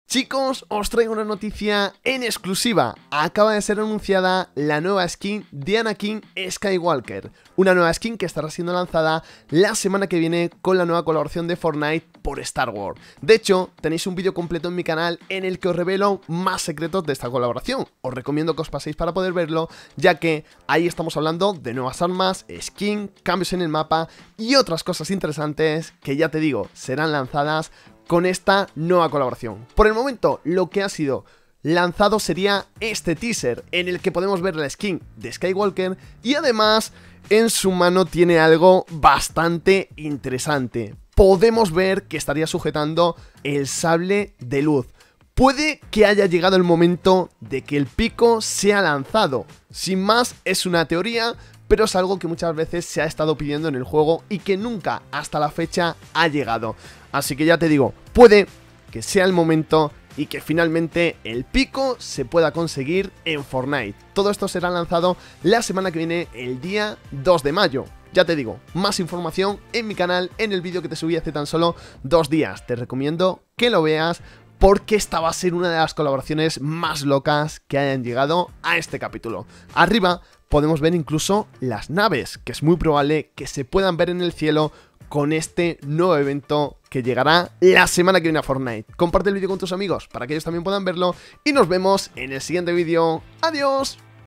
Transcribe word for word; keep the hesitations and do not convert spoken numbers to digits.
Chicos, os traigo una noticia en exclusiva. Acaba de ser anunciada la nueva skin de Anakin Skywalker. Una nueva skin que estará siendo lanzada la semana que viene con la nueva colaboración de Fortnite por Star Wars. De hecho, tenéis un vídeo completo en mi canal en el que os revelo más secretos de esta colaboración. Os recomiendo que os paséis para poder verlo, ya que ahí estamos hablando de nuevas armas, skin, cambios en el mapa y otras cosas interesantes que ya te digo, serán lanzadas con esta nueva colaboración. Por el momento, lo que ha sido lanzado sería este teaser, en el que podemos ver la skin de Skywalker y además en su mano tiene algo bastante interesante. Podemos ver que estaría sujetando el sable de luz. Puede que haya llegado el momento de que el pico sea lanzado. Sin más, es una teoría, pero es algo que muchas veces se ha estado pidiendo en el juego y que nunca hasta la fecha ha llegado. Así que ya te digo, puede que sea el momento y que finalmente el pico se pueda conseguir en Fortnite. Todo esto será lanzado la semana que viene, el día dos de mayo. Ya te digo, más información en mi canal, en el vídeo que te subí hace tan solo dos días. Te recomiendo que lo veas, porque esta va a ser una de las colaboraciones más locas que hayan llegado a este capítulo. Arriba podemos ver incluso las naves, que es muy probable que se puedan ver en el cielo con este nuevo evento que llegará la semana que viene a Fortnite. Comparte el vídeo con tus amigos para que ellos también puedan verlo y nos vemos en el siguiente vídeo. ¡Adiós!